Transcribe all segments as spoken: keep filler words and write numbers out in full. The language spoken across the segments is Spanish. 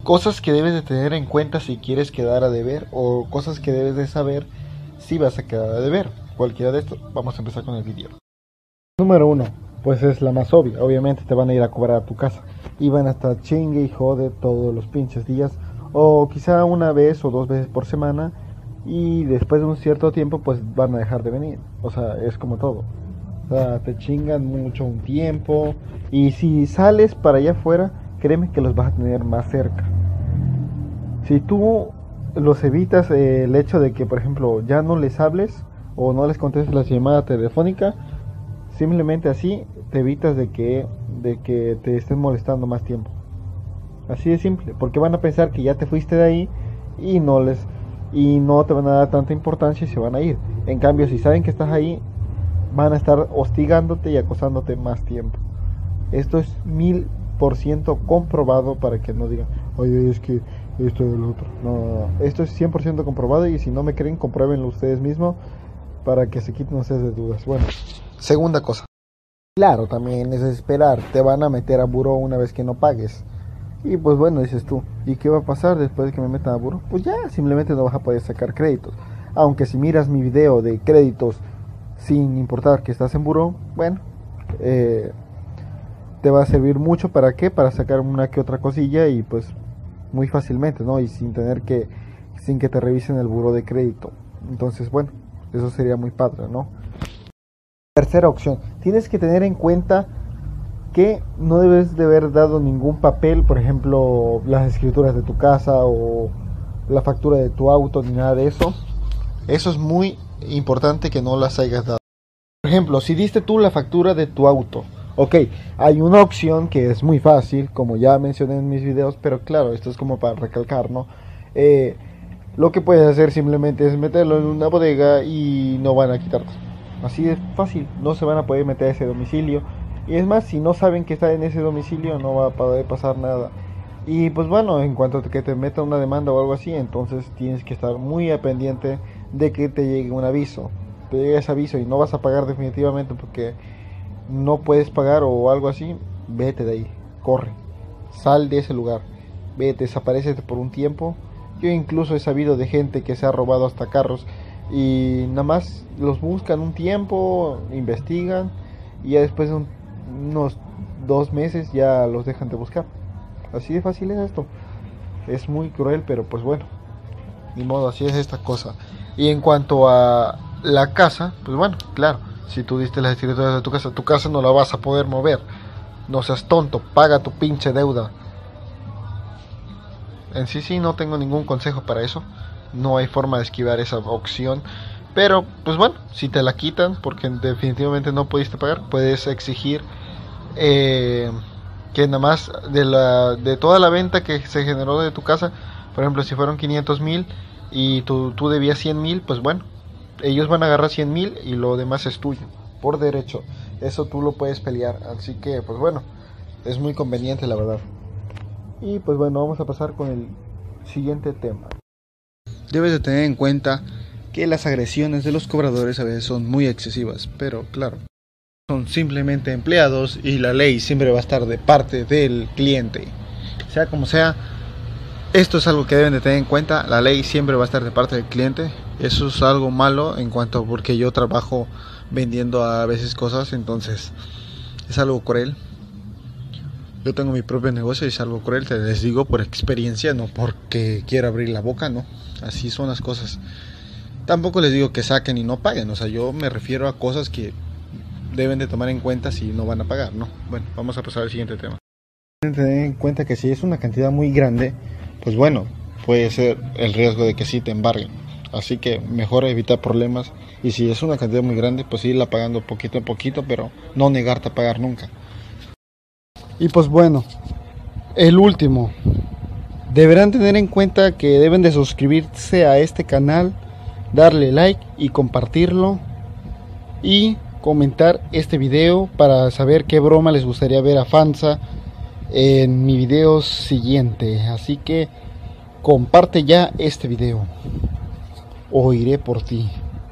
cosas que debes de tener en cuenta si quieres quedar a deber, o cosas que debes de saber si vas a quedar a deber. Cualquiera de estos, vamos a empezar con el video. Número uno, pues es la más obvia. Obviamente te van a ir a cobrar a tu casa y van a estar chingue y jode todos los pinches días, o quizá una vez o dos veces por semana, y después de un cierto tiempo pues van a dejar de venir. O sea, es como todo. O sea, te chingan mucho un tiempo, y si sales para allá afuera, créeme que los vas a tener más cerca. Si tú los evitas, eh, el hecho de que, por ejemplo, ya no les hables o no les contestes la llamada telefónica, simplemente así te evitas de que, de que te estén molestando más tiempo. Así de simple, porque van a pensar que ya te fuiste de ahí y no les y no te van a dar tanta importancia y se van a ir. En cambio, si saben que estás ahí, van a estar hostigándote y acosándote más tiempo. Esto es mil por ciento comprobado, para que no digan, oye, es que esto es lo otro. No, no, no, esto es cien por ciento comprobado, y si no me creen, compruébenlo ustedes mismos para que se quiten ustedes de dudas. Bueno, segunda cosa. Claro, también es esperar, te van a meter a buró una vez que no pagues. Y pues bueno, dices tú, ¿y qué va a pasar después de que me metan a buró? Pues ya, simplemente no vas a poder sacar créditos. Aunque si miras mi video de créditos sin importar que estás en buró, bueno, eh, te va a servir mucho. ¿Para qué? Para sacar una que otra cosilla, y pues muy fácilmente, ¿no? Y sin tener que, sin que te revisen el buró de crédito. Entonces, bueno, eso sería muy padre, ¿no? Tercera opción, tienes que tener en cuenta que no debes de haber dado ningún papel, por ejemplo, las escrituras de tu casa o la factura de tu auto, ni nada de eso. Eso es muy importante, que no las hayas dado. Por ejemplo, si diste tú la factura de tu auto, ok, hay una opción que es muy fácil, como ya mencioné en mis videos, pero claro, esto es como para recalcar, ¿no? Eh, lo que puedes hacer simplemente es meterlo en una bodega y no van a quitarte. Así de fácil, no se van a poder meter a ese domicilio. Y es más, si no saben que está en ese domicilio, no va a poder pasar nada. Y pues bueno, en cuanto a que te meta una demanda o algo así, entonces tienes que estar muy al pendiente de que te llegue un aviso. Te llega ese aviso y no vas a pagar definitivamente porque no puedes pagar o algo así, vete de ahí, corre, sal de ese lugar, vete, desaparécete por un tiempo. Yo incluso he sabido de gente que se ha robado hasta carros, y nada más los buscan un tiempo, investigan, y ya después de un, unos dos meses ya los dejan de buscar. Así de fácil es esto. Es muy cruel, pero pues bueno, ni modo, así es esta cosa. Y en cuanto a la casa, pues bueno, claro, si tú diste las escrituras de tu casa, tu casa no la vas a poder mover. No seas tonto, paga tu pinche deuda. En sí sí no tengo ningún consejo para eso. No hay forma de esquivar esa opción. Pero pues bueno, si te la quitan porque definitivamente no pudiste pagar, puedes exigir eh, que nada más de, la, de toda la venta que se generó de tu casa, por ejemplo, si fueron quinientos mil y tú, tú debías cien mil, pues bueno, ellos van a agarrar cien mil y lo demás es tuyo, por derecho. Eso tú lo puedes pelear, así que pues bueno, es muy conveniente, la verdad. Y pues bueno, vamos a pasar con el siguiente tema. Debes de tener en cuenta que las agresiones de los cobradores a veces son muy excesivas, pero claro, son simplemente empleados y la ley siempre va a estar de parte del cliente. Sea como sea, esto es algo que deben de tener en cuenta, la ley siempre va a estar de parte del cliente. Eso es algo malo en cuanto, porque yo trabajo vendiendo a veces cosas, entonces es algo cruel. Yo tengo mi propio negocio y es algo cruel, te les digo por experiencia, no porque quiera abrir la boca, no. Así son las cosas. Tampoco les digo que saquen y no paguen, o sea, yo me refiero a cosas que deben de tomar en cuenta si no van a pagar, ¿no? Bueno, vamos a pasar al siguiente tema. Deben tener en cuenta que si es una cantidad muy grande, pues bueno, puede ser el riesgo de que sí te embarguen. Así que mejor evitar problemas, y si es una cantidad muy grande, pues irla pagando poquito a poquito, pero no negarte a pagar nunca. Y pues bueno, el último, deberán tener en cuenta que deben de suscribirse a este canal, darle like y compartirlo, y comentar este video para saber qué broma les gustaría ver a Fanza en mi video siguiente. Así que comparte ya este video o iré por ti.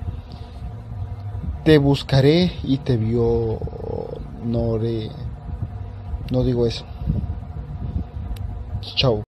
Te buscaré y te vio. No, no digo eso. Chao.